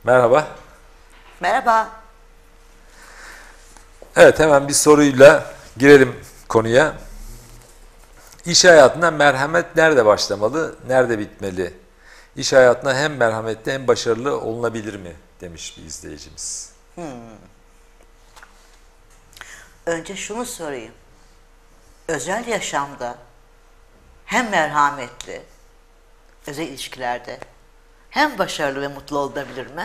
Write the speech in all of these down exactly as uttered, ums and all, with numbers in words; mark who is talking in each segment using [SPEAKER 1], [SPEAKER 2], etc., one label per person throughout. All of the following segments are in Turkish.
[SPEAKER 1] Merhaba.
[SPEAKER 2] Merhaba.
[SPEAKER 1] Evet, hemen bir soruyla girelim konuya. İş hayatında merhamet nerede başlamalı, nerede bitmeli? İş hayatına hem merhametli hem başarılı olunabilir mi? Demiş bir izleyicimiz.
[SPEAKER 2] Hmm. Önce şunu sorayım. Özel yaşamda hem merhametli, özel ilişkilerde hem başarılı ve mutlu olabilir mi?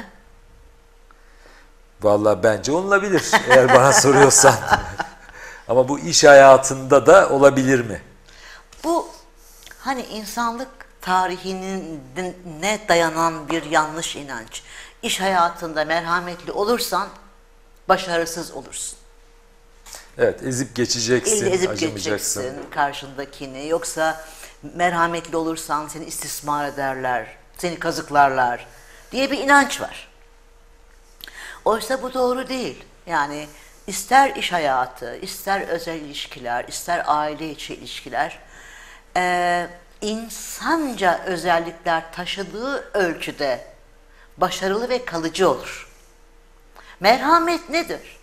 [SPEAKER 1] Vallahi bence olunabilir eğer bana soruyorsan. Ama bu iş hayatında da olabilir mi?
[SPEAKER 2] Bu hani insanlık tarihinin ne dayanan bir yanlış inanç. İş hayatında merhametli olursan başarısız olursun.
[SPEAKER 1] Evet, ezip geçeceksin,
[SPEAKER 2] Elle ezip
[SPEAKER 1] acımayacaksın.
[SPEAKER 2] geçeceksin karşındakini. Yoksa merhametli olursan seni istismar ederler, seni kazıklarlar diye bir inanç var. Oysa bu doğru değil. Yani ister iş hayatı, ister özel ilişkiler, ister aile içi ilişkiler, e, insanca özellikler taşıdığı ölçüde başarılı ve kalıcı olur. Merhamet nedir?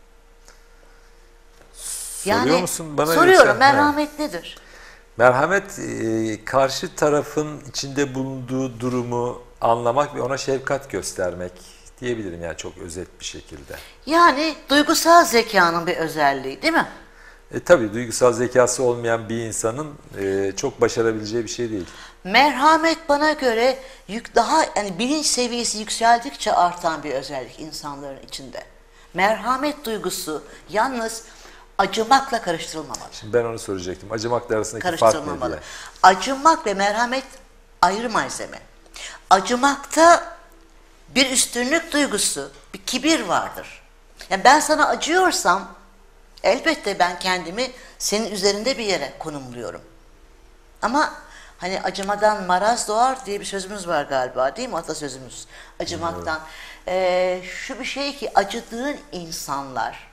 [SPEAKER 1] Soruyor
[SPEAKER 2] Yani,
[SPEAKER 1] musun bana?
[SPEAKER 2] soruyorum,
[SPEAKER 1] yoksa?
[SPEAKER 2] merhamet
[SPEAKER 1] Ha.
[SPEAKER 2] nedir?
[SPEAKER 1] Merhamet, e, karşı tarafın içinde bulunduğu durumu anlamak ve ona şefkat göstermek diyebilirim, yani çok özet bir şekilde.
[SPEAKER 2] Yani duygusal zekanın bir özelliği, değil mi?
[SPEAKER 1] E tabii duygusal zekası olmayan bir insanın e, çok başarabileceği bir şey değil.
[SPEAKER 2] Merhamet bana göre yük daha yani bilinç seviyesi yükseldikçe artan bir özellik insanların içinde. Merhamet duygusu yalnız acımakla karıştırılmamalı.
[SPEAKER 1] Şimdi ben onu soracaktım. Acımakla arasındaki fark ne
[SPEAKER 2] Karıştırılmamalı.
[SPEAKER 1] diye.
[SPEAKER 2] Acımak ve merhamet ayrı malzeme. Acımakta bir üstünlük duygusu, bir kibir vardır. Yani ben sana acıyorsam elbette ben kendimi senin üzerinde bir yere konumluyorum. Ama hani acımadan maraz doğar diye bir sözümüz var galiba, değil mi, atasözümüz? Acımaktan. Ee, şu bir şey ki acıdığın insanlar,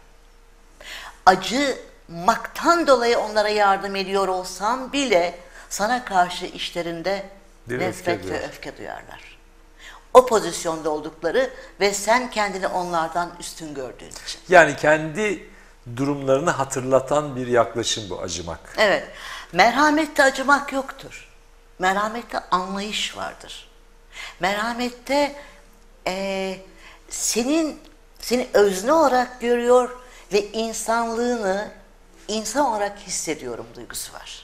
[SPEAKER 2] acımaktan dolayı onlara yardım ediyor olsam bile sana karşı işlerinde
[SPEAKER 1] Bir
[SPEAKER 2] nefret
[SPEAKER 1] öfke
[SPEAKER 2] ve
[SPEAKER 1] duyar.
[SPEAKER 2] öfke duyarlar. O pozisyonda oldukları ve sen kendini onlardan üstün gördüğün için.
[SPEAKER 1] Yani kendi durumlarını hatırlatan bir yaklaşım bu acımak.
[SPEAKER 2] Evet, merhamette acımak yoktur. Merhamette anlayış vardır. Merhamette e, senin seni özne olarak görüyor ve insanlığını insan olarak hissediyorum duygusu var.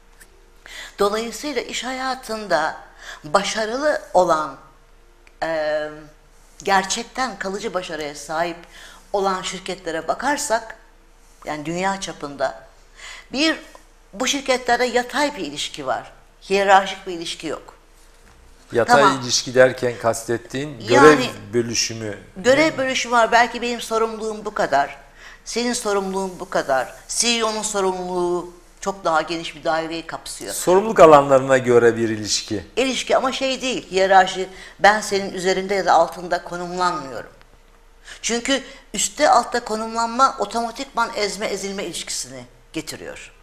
[SPEAKER 2] Dolayısıyla iş hayatında başarılı olan, e, gerçekten kalıcı başarıya sahip olan şirketlere bakarsak, yani dünya çapında, bir, bu şirketlerde yatay bir ilişki var. Hiyerarşik bir ilişki yok.
[SPEAKER 1] Yatay
[SPEAKER 2] Tamam.
[SPEAKER 1] ilişki derken kastettiğin görev
[SPEAKER 2] Yani,
[SPEAKER 1] bölüşümü.
[SPEAKER 2] Görev bölüşümü var. Belki benim sorumluluğum bu kadar. Senin sorumluluğun bu kadar. C E O'nun sorumluluğu çok daha geniş bir daireyi kapsıyor.
[SPEAKER 1] Sorumluluk alanlarına göre bir ilişki.
[SPEAKER 2] İlişki ama şey değil, hiyerarşi, ben senin üzerinde ya da altında konumlanmıyorum. Çünkü üstte altta konumlanma otomatikman ezme ezilme ilişkisini getiriyor.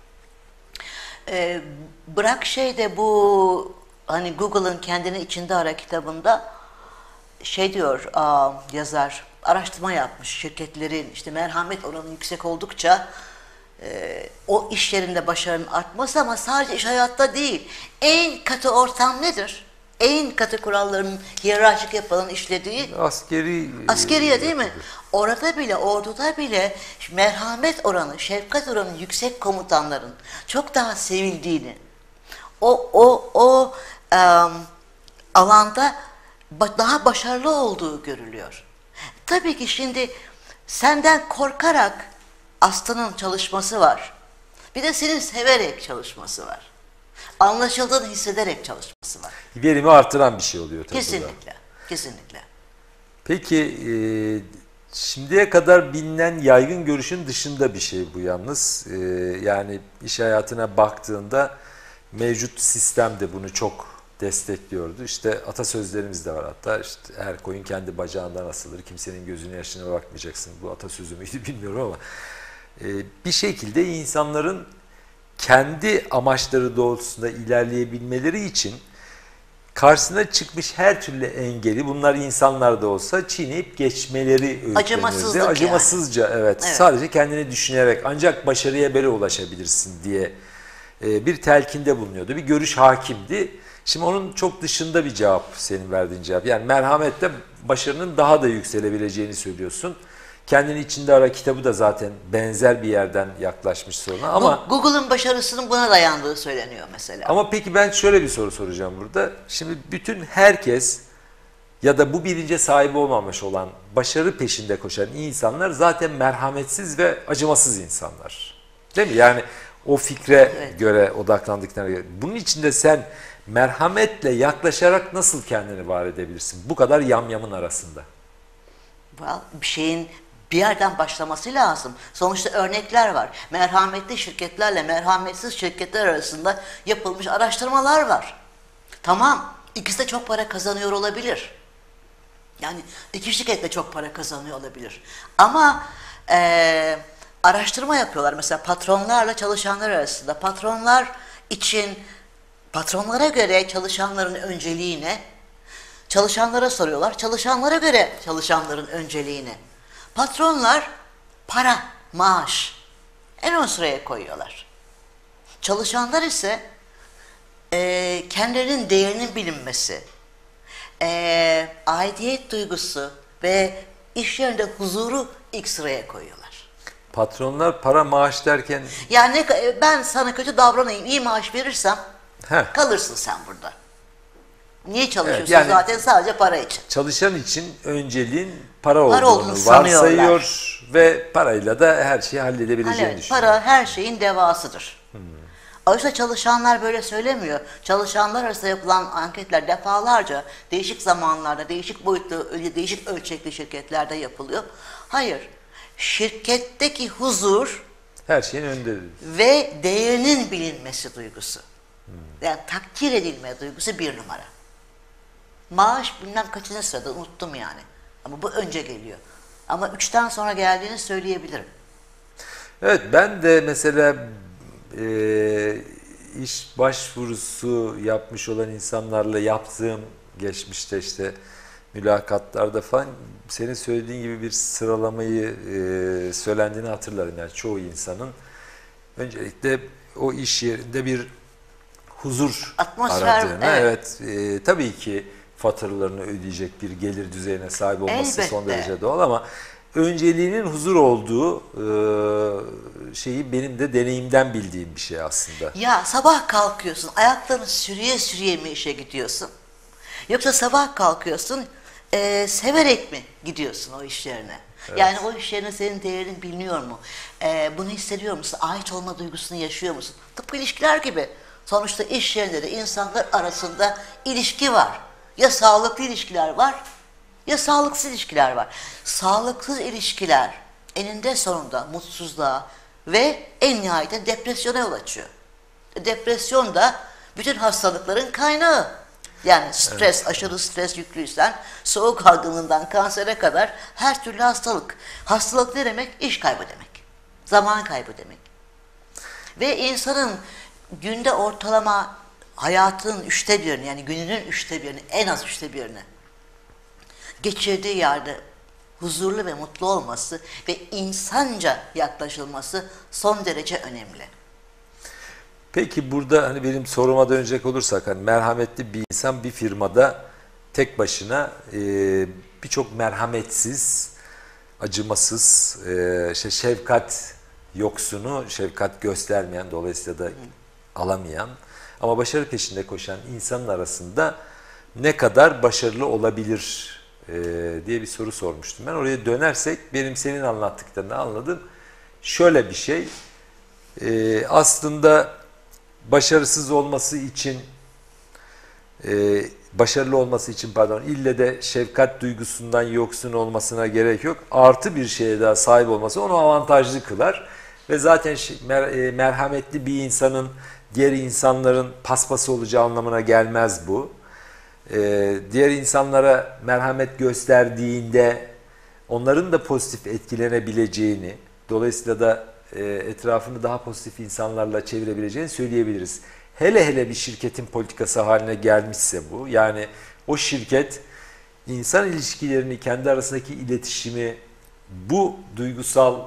[SPEAKER 2] Ee, bırak şeyde bu hani Google'ın kendini içinde ara kitabında şey diyor aa, yazar, araştırma yapmış, şirketlerin işte merhamet oranı yüksek oldukça e, o iş yerinde başarının artması, ama sadece iş hayatta değil. En katı ortam nedir? En katı kuralların hiyerarşik yapılan işlediği
[SPEAKER 1] Askeri.
[SPEAKER 2] askeriye, değil mi? Orada bile, orduda bile merhamet oranı, şefkat oranı yüksek komutanların çok daha sevildiğini, o o o um, alanda daha başarılı olduğu görülüyor. Tabii ki şimdi senden korkarak aslanın çalışması var. Bir de senin severek çalışması var. Anlaşıldığını hissederek çalışması var.
[SPEAKER 1] Verimi artıran bir şey oluyor tabii.
[SPEAKER 2] Kesinlikle, kesinlikle.
[SPEAKER 1] Peki e, şimdiye kadar bilinen yaygın görüşün dışında bir şey bu yalnız. E, yani iş hayatına baktığında mevcut sistem de bunu çok destekliyordu. İşte atasözlerimiz de var hatta. İşte her koyun kendi bacağından asılır, kimsenin gözüne yaşına bakmayacaksın. Bu atasözü müydü bilmiyorum ama e, bir şekilde insanların kendi amaçları doğrultusunda ilerleyebilmeleri için karşısına çıkmış her türlü engeli, bunlar insanlar da olsa çiğneyip geçmeleri öğütlenirdi.
[SPEAKER 2] Acımasızlık
[SPEAKER 1] Acımasızca
[SPEAKER 2] yani.
[SPEAKER 1] evet,
[SPEAKER 2] Evet.
[SPEAKER 1] sadece kendini düşünerek ancak başarıya böyle ulaşabilirsin diye e, bir telkinde bulunuyordu. Bir görüş hakimdi. Şimdi onun çok dışında bir cevap senin verdiğin cevap. Yani merhametle başarının daha da yükselebileceğini söylüyorsun. Kendini içinde ara kitabı da zaten benzer bir yerden yaklaşmış soruna ama
[SPEAKER 2] Bu Google'ın başarısının buna dayandığı söyleniyor mesela.
[SPEAKER 1] ama peki ben şöyle bir soru soracağım burada. Şimdi bütün herkes ya da bu bilince sahip olmamış olan başarı peşinde koşan insanlar zaten merhametsiz ve acımasız insanlar. Değil mi? Yani o fikre
[SPEAKER 2] Evet.
[SPEAKER 1] göre odaklandıklarına göre. Bunun için de sen merhametle yaklaşarak nasıl kendini var edebilirsin? Bu kadar yamyamın arasında.
[SPEAKER 2] Well, bir şeyin bir yerden başlaması lazım. Sonuçta örnekler var. Merhametli şirketlerle merhametsiz şirketler arasında yapılmış araştırmalar var. Tamam, ikisi de çok para kazanıyor olabilir. Yani iki şirket de çok para kazanıyor olabilir. Ama eee, araştırma yapıyorlar mesela patronlarla çalışanlar arasında. Patronlar için, patronlara göre çalışanların önceliği ne? Çalışanlara soruyorlar. Çalışanlara göre çalışanların önceliğini. Patronlar para, maaş en ön sıraya koyuyorlar. Çalışanlar ise e, kendilerinin değerinin bilinmesi, e, aidiyet duygusu ve iş yerinde huzuru ilk sıraya koyuyorlar.
[SPEAKER 1] Patronlar para maaş derken
[SPEAKER 2] Yani ne- ben sana kötü davranayım, iyi maaş verirsem
[SPEAKER 1] heh,
[SPEAKER 2] kalırsın sen burada. Niye çalışıyorsun
[SPEAKER 1] Evet, yani-
[SPEAKER 2] zaten sadece para için?
[SPEAKER 1] çalışan için önceliğin para
[SPEAKER 2] Para
[SPEAKER 1] olduğunu
[SPEAKER 2] olduğunu sanıyorlar.
[SPEAKER 1] varsayıyor ve parayla da her şeyi halledebileceğini
[SPEAKER 2] Hani
[SPEAKER 1] düşünüyor.
[SPEAKER 2] para her şeyin devasıdır. Oysa çalışanlar böyle söylemiyor. Çalışanlar arasında yapılan anketler defalarca değişik zamanlarda, değişik boyutlu, değişik ölçekli şirketlerde yapılıyor. Hayır, şirketteki huzur
[SPEAKER 1] Her şeyin önündedir.
[SPEAKER 2] ve değerinin bilinmesi duygusu. Yani takdir edilme duygusu bir numara. Maaş bilmem kaçıncı sırada unuttum yani. Ama bu önce geliyor. Ama üçten sonra geldiğini söyleyebilirim.
[SPEAKER 1] Evet, ben de mesela e, iş başvurusu yapmış olan insanlarla yaptığım geçmişte işte mülakatlarda falan senin söylediğin gibi bir sıralamayı e, söylendiğini hatırlarım. Yani çoğu insanın öncelikle o iş yerinde bir huzur
[SPEAKER 2] Atmosfer,
[SPEAKER 1] aradığını,
[SPEAKER 2] evet.
[SPEAKER 1] evet, e, tabii ki faturalarını ödeyecek bir gelir düzeyine sahip olması son
[SPEAKER 2] Elbette.
[SPEAKER 1] derece doğal ama önceliğinin huzur olduğu e, şeyi benim de deneyimden bildiğim bir şey aslında.
[SPEAKER 2] Ya sabah kalkıyorsun, ayaklarını sürüye sürüye mi işe gidiyorsun? Yoksa sabah kalkıyorsun, e, severek mi gidiyorsun o iş yerine? Yani o iş yerine senin değerin biliniyor mu? E, bunu hissediyor musun? Ait olma duygusunu yaşıyor musun? Tıpkı ilişkiler gibi. Sonuçta iş yerinde de insanlar arasında ilişki var. Ya sağlıklı ilişkiler var, ya sağlıksız ilişkiler var. Sağlıksız ilişkiler eninde sonunda mutsuzluğa ve en nihayetinde depresyona yol açıyor. Depresyon da bütün hastalıkların kaynağı. Yani stres, aşırı stres yüklüysen soğuk algınlığından kansere kadar her türlü hastalık. Hastalık ne demek? İş kaybı demek. Zaman kaybı demek. Ve insanın günde ortalama hayatının üçte birini, yani gününün üçte birini, en az üçte birini geçirdiği yerde huzurlu ve mutlu olması ve insanca yaklaşılması son derece önemli.
[SPEAKER 1] Peki burada hani benim soruma dönecek olursak hani merhametli bir insan bir firmada tek başına e, birçok merhametsiz, acımasız, e, işte şefkat yoksunu, şefkat göstermeyen, dolayısıyla da alamayan ama başarı peşinde koşan insanın arasında ne kadar başarılı olabilir e, diye bir soru sormuştum. Ben oraya dönersek benim senin anlattıklarını anladım. Şöyle bir şey, e, aslında başarısız olması için, e, başarılı olması için pardon, ille de şefkat duygusundan yoksun olmasına gerek yok. Artı bir şeye daha sahip olması onu avantajlı kılar. Ve zaten mer e, merhametli bir insanın diğer insanların paspası olacağı anlamına gelmez bu. E, diğer insanlara merhamet gösterdiğinde onların da pozitif etkilenebileceğini, dolayısıyla da e, etrafını daha pozitif insanlarla çevirebileceğini söyleyebiliriz. hele hele bir şirketin politikası haline gelmişse bu, yani o şirket insan ilişkilerini, kendi arasındaki iletişimi bu duygusal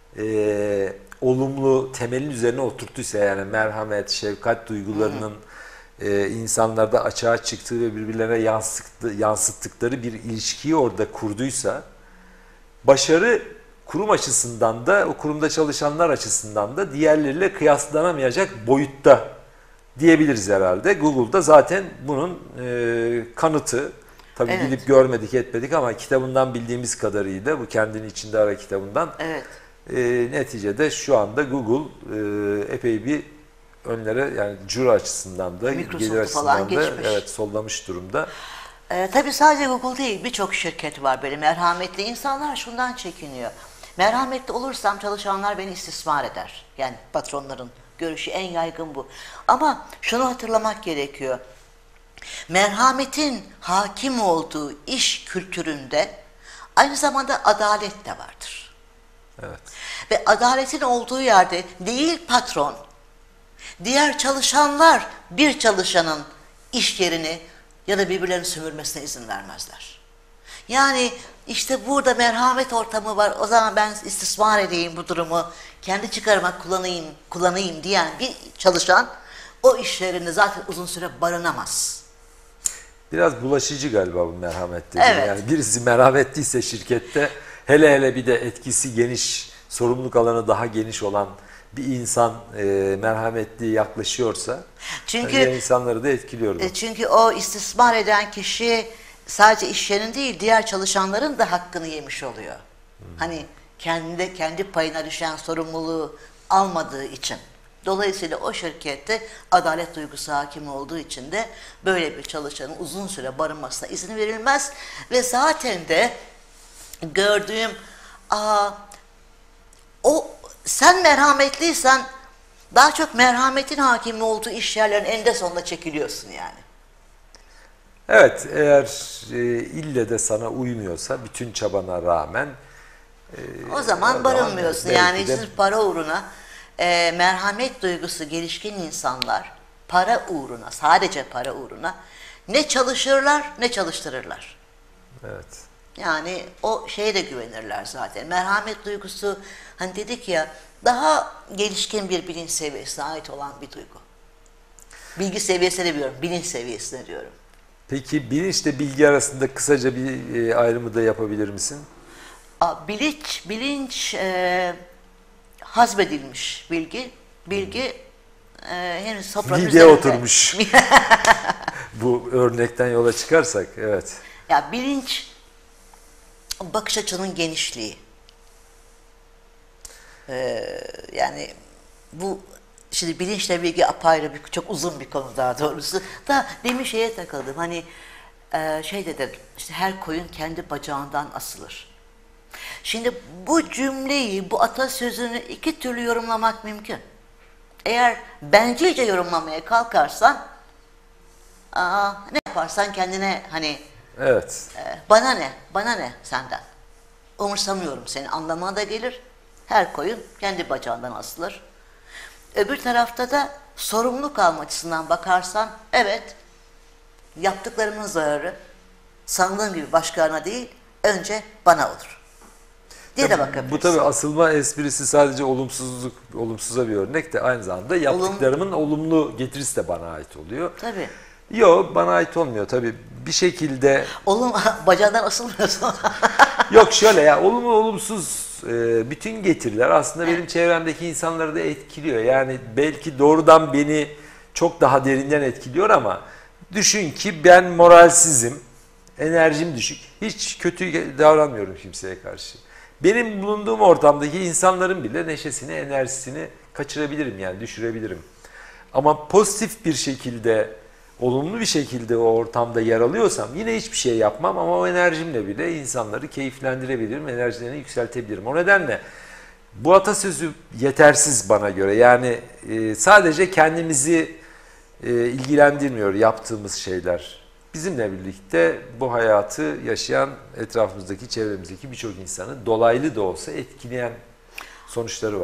[SPEAKER 1] e, olumlu temelin üzerine oturttuysa, yani merhamet, şefkat duygularının e, insanlarda açığa çıktığı ve birbirlerine yansıttı, yansıttıkları bir ilişkiyi orada kurduysa, başarı kurum açısından da, o kurumda çalışanlar açısından da diğerleriyle kıyaslanamayacak boyutta diyebiliriz herhalde. Google'da zaten bunun e, kanıtı. Tabii
[SPEAKER 2] Evet.
[SPEAKER 1] gidip görmedik etmedik ama kitabından bildiğimiz kadarıyla, bu Kendini İçinde Ara kitabından,
[SPEAKER 2] Evet.
[SPEAKER 1] e, neticede şu anda Google e, epey bir önlere, yani ciro açısından da,
[SPEAKER 2] Microsoft'u
[SPEAKER 1] gelir
[SPEAKER 2] falan
[SPEAKER 1] açısından da
[SPEAKER 2] geçmiş.
[SPEAKER 1] evet sollamış durumda.
[SPEAKER 2] Ee, tabii sadece Google değil, birçok şirket var böyle merhametli. İnsanlar şundan çekiniyor. Merhametli olursam çalışanlar beni istismar eder. Yani patronların görüşü en yaygın bu. Ama şunu hatırlamak gerekiyor. Merhametin hakim olduğu iş kültüründe aynı zamanda adalet de vardır.
[SPEAKER 1] Evet.
[SPEAKER 2] Ve adaletin olduğu yerde değil patron, diğer çalışanlar bir çalışanın iş yerini ya da birbirlerini sömürmesine izin vermezler. Yani işte burada merhamet ortamı var, o zaman ben istismar edeyim bu durumu, kendi çıkarıma kullanayım, kullanayım diyen bir çalışan o işlerinde zaten uzun süre barınamaz.
[SPEAKER 1] Biraz bulaşıcı galiba bu merhamet dediğin.
[SPEAKER 2] Evet.
[SPEAKER 1] Yani birisi merhametliyse şirkette, hele hele bir de etkisi geniş, sorumluluk alanı daha geniş olan bir insan e, merhametli yaklaşıyorsa,
[SPEAKER 2] Çünkü
[SPEAKER 1] diğer insanları da etkiliyor bu.
[SPEAKER 2] E, Çünkü o istismar eden kişi sadece iş yerinin değil, diğer çalışanların da hakkını yemiş oluyor. Hani kendi kendi payına düşen sorumluluğu almadığı için. Dolayısıyla o şirkette adalet duygusu hakim olduğu için de böyle bir çalışanın uzun süre barınmasına izin verilmez ve zaten de gördüğüm aa, o sen merhametliysen daha çok merhametin hakim olduğu iş yerlerinin eninde sonunda çekiliyorsun yani.
[SPEAKER 1] Evet, eğer e, ille de sana uymuyorsa bütün çabana rağmen e,
[SPEAKER 2] O zaman
[SPEAKER 1] o
[SPEAKER 2] barınmıyorsun.
[SPEAKER 1] belki
[SPEAKER 2] Yani
[SPEAKER 1] de-
[SPEAKER 2] sırf para uğruna e, merhamet duygusu gelişkin insanlar para uğruna, sadece para uğruna ne çalışırlar ne çalıştırırlar.
[SPEAKER 1] evet.
[SPEAKER 2] Yani o şeye de güvenirler zaten. Merhamet duygusu, hani dedik ya, daha gelişkin bir bilinç seviyesine ait olan bir duygu. Bilgi seviyesine diyorum, bilinç seviyesine diyorum.
[SPEAKER 1] Peki bilinçle bilgi arasında kısaca bir e, ayrımı da yapabilir misin?
[SPEAKER 2] A, Bilinç, bilinç e, hazmedilmiş bilgi. Bilgi e, henüz sofranın
[SPEAKER 1] Mideye
[SPEAKER 2] üzerinde.
[SPEAKER 1] oturmuş. Bu örnekten yola çıkarsak, evet.
[SPEAKER 2] Ya bilinç, bakış açının genişliği. Ee, yani bu şimdi bilinçle bilgi apayrı bir, çok uzun bir konu daha doğrusu. Da demin şeye takıldım. Hani e, şey dedim, işte her koyun kendi bacağından asılır. Şimdi bu cümleyi, bu atasözünü iki türlü yorumlamak mümkün. Eğer bencilce yorumlamaya kalkarsan, aa, ne yaparsan kendine hani
[SPEAKER 1] Evet.
[SPEAKER 2] e, bana ne, bana ne senden. Umursamıyorum seni anlamına da gelir. Her koyun kendi bacağından asılır. Öbür tarafta da sorumluluk alma açısından bakarsan, evet, yaptıklarımın zararı sandığım gibi başkalarına değil, önce bana olur diye de bakabilirsin.
[SPEAKER 1] Bu tabii asılma esprisi sadece olumsuzluk, olumsuza bir örnek de aynı zamanda yaptıklarımın olumlu getirisi de bana ait oluyor.
[SPEAKER 2] Tabii.
[SPEAKER 1] Yok, bana ait olmuyor tabii. Bir şekilde
[SPEAKER 2] Oğlum bacağından asılmıyorsun.
[SPEAKER 1] yok şöyle ya, olumlu olumsuz e, bütün getiriler aslında benim çevremdeki insanları da etkiliyor. Yani belki doğrudan beni çok daha derinden etkiliyor ama düşün ki ben moralsizim, enerjim düşük. Hiç kötü davranmıyorum kimseye karşı. Benim bulunduğum ortamdaki insanların bile neşesini, enerjisini kaçırabilirim, yani düşürebilirim. Ama pozitif bir şekilde, olumlu bir şekilde o ortamda yer alıyorsam yine hiçbir şey yapmam ama o enerjimle bile insanları keyiflendirebilirim, enerjilerini yükseltebilirim. O nedenle bu atasözü yetersiz bana göre. Yani e, sadece kendimizi e, ilgilendirmiyor yaptığımız şeyler. Bizimle birlikte bu hayatı yaşayan etrafımızdaki, çevremizdeki birçok insanı dolaylı da olsa etkileyen sonuçları var.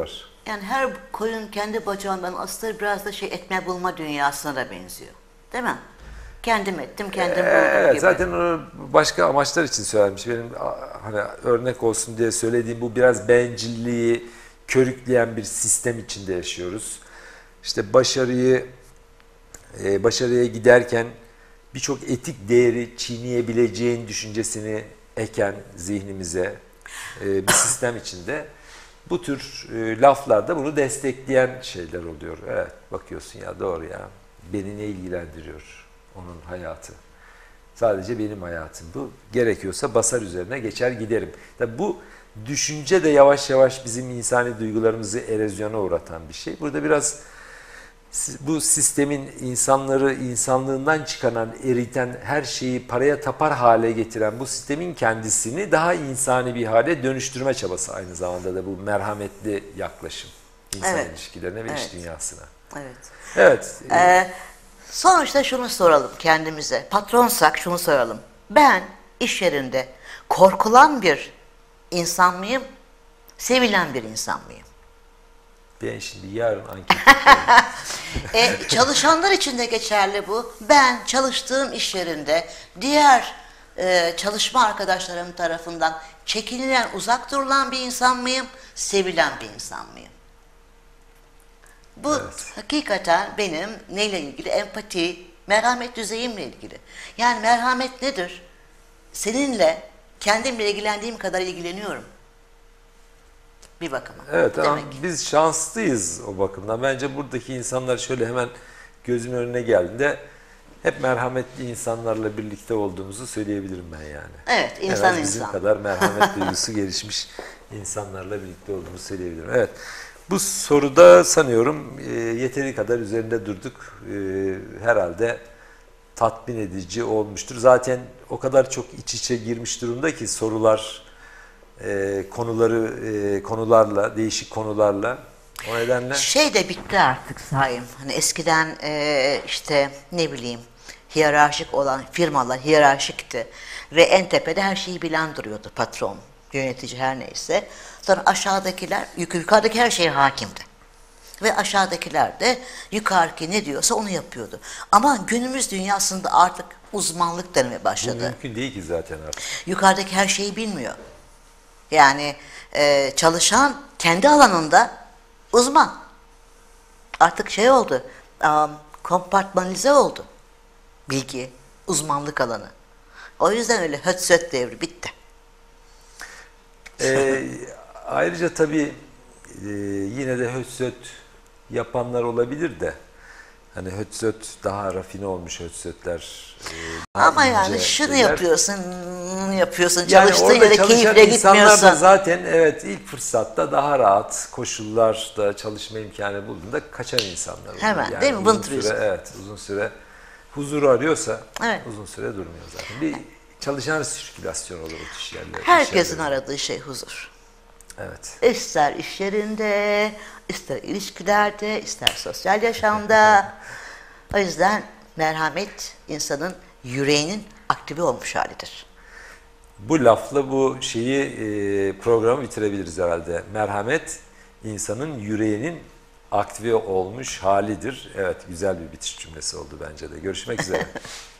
[SPEAKER 2] Yani her koyun kendi bacağından asılır, biraz da şey etme bulma dünyasına da benziyor. Değil mi? Kendim ettim, kendim buldum
[SPEAKER 1] Evet,
[SPEAKER 2] gibi.
[SPEAKER 1] zaten onu başka amaçlar için söylenmiş. Benim hani örnek olsun diye söylediğim bu biraz bencilliği körükleyen bir sistem içinde yaşıyoruz. İşte başarıyı e, başarıya giderken birçok etik değeri çiğneyebileceğin düşüncesini eken zihnimize e, bir sistem içinde bu tür e, laflarda bunu destekleyen şeyler oluyor. Evet, bakıyorsun ya doğru ya, beni ne ilgilendiriyor onun hayatı. Sadece benim hayatım bu. Gerekiyorsa basar üzerine geçer giderim. Tabii bu düşünce de yavaş yavaş bizim insani duygularımızı erozyona uğratan bir şey. Burada biraz bu sistemin insanları insanlığından çıkaran, eriten, her şeyi paraya tapar hale getiren bu sistemin kendisini daha insani bir hale dönüştürme çabası aynı zamanda da bu merhametli yaklaşım insan
[SPEAKER 2] Evet.
[SPEAKER 1] ilişkilerine ve
[SPEAKER 2] Evet.
[SPEAKER 1] iş dünyasına.
[SPEAKER 2] Evet.
[SPEAKER 1] Evet.
[SPEAKER 2] Ee, sonuçta şunu soralım kendimize. Patronsak şunu soralım. Ben iş yerinde korkulan bir insan mıyım? Sevilen bir insan mıyım?
[SPEAKER 1] Ben şimdi yarın anket yapıyorum.
[SPEAKER 2] E, çalışanlar için de geçerli bu. Ben çalıştığım iş yerinde diğer e, çalışma arkadaşlarım tarafından çekinilen, uzak durulan bir insan mıyım? Sevilen bir insan mıyım? Bu
[SPEAKER 1] Evet.
[SPEAKER 2] hakikaten benim neyle ilgili? Empati, merhamet düzeyimle ilgili. Yani merhamet nedir? Seninle kendimle ilgilendiğim kadar ilgileniyorum. Bir bakıma.
[SPEAKER 1] Evet
[SPEAKER 2] Bu
[SPEAKER 1] ama
[SPEAKER 2] demek.
[SPEAKER 1] biz şanslıyız o bakımdan. Bence buradaki insanlar şöyle hemen gözümün önüne geldiğinde hep merhametli insanlarla birlikte olduğumuzu söyleyebilirim ben yani.
[SPEAKER 2] Evet,
[SPEAKER 1] En
[SPEAKER 2] insan
[SPEAKER 1] az bizim
[SPEAKER 2] insan.
[SPEAKER 1] kadar merhamet duygusu gelişmiş insanlarla birlikte olduğumuzu söyleyebilirim. Evet. Bu soruda sanıyorum e, yeteri kadar üzerinde durduk. E, herhalde tatmin edici olmuştur. Zaten o kadar çok iç içe girmiş durumda ki sorular e, konuları e, konularla, değişik konularla. O nedenle
[SPEAKER 2] Şey de bitti artık Sayın. Hani eskiden e, işte ne bileyim hiyerarşik olan firmalar hiyerarşikti ve en tepede her şeyi bilen duruyordu patron, yönetici her neyse. Sonra aşağıdakiler, yuk- yukarıdaki her şeye hakimdi. Ve aşağıdakiler de yukarıki ne diyorsa onu yapıyordu. Ama günümüz dünyasında artık uzmanlık denmeye
[SPEAKER 1] bu
[SPEAKER 2] başladı.
[SPEAKER 1] mümkün değil ki zaten artık.
[SPEAKER 2] Yukarıdaki her şeyi bilmiyor. Yani e, çalışan kendi alanında uzman. Artık şey oldu, um, kompartmanize oldu bilgi, uzmanlık alanı. O yüzden öyle höt söt devri bitti.
[SPEAKER 1] Ee, ayrıca tabii e, yine de hötsöt yapanlar olabilir de hani hötsöt daha rafine olmuş hötsötler. E, daha
[SPEAKER 2] Ama
[SPEAKER 1] ince
[SPEAKER 2] yani şunu
[SPEAKER 1] şeyler.
[SPEAKER 2] yapıyorsun, yapıyorsun,
[SPEAKER 1] Yani
[SPEAKER 2] çalıştığın
[SPEAKER 1] orada
[SPEAKER 2] yere
[SPEAKER 1] çalışan
[SPEAKER 2] keyifle
[SPEAKER 1] insanlar
[SPEAKER 2] gitmiyorsun.
[SPEAKER 1] da zaten evet ilk fırsatta daha rahat koşullarda çalışma imkanı bulduğunda kaçan insanlar oluyor.
[SPEAKER 2] Hemen, değil mi?
[SPEAKER 1] uzun
[SPEAKER 2] Vın
[SPEAKER 1] süre,
[SPEAKER 2] turizm.
[SPEAKER 1] evet uzun süre huzuru arıyorsa
[SPEAKER 2] Evet.
[SPEAKER 1] uzun süre durmuyor zaten. Bir çalışan sirkülasyon olur o iş yerleri. iş
[SPEAKER 2] Herkesin
[SPEAKER 1] yerlerinde.
[SPEAKER 2] aradığı şey huzur.
[SPEAKER 1] Evet.
[SPEAKER 2] İster iş yerinde, ister ilişkilerde, ister sosyal yaşamda. O yüzden merhamet insanın yüreğinin aktive olmuş halidir.
[SPEAKER 1] Bu lafla bu şeyi e, programı bitirebiliriz herhalde. Merhamet insanın yüreğinin aktive olmuş halidir. Evet, güzel bir bitiş cümlesi oldu bence de. Görüşmek üzere.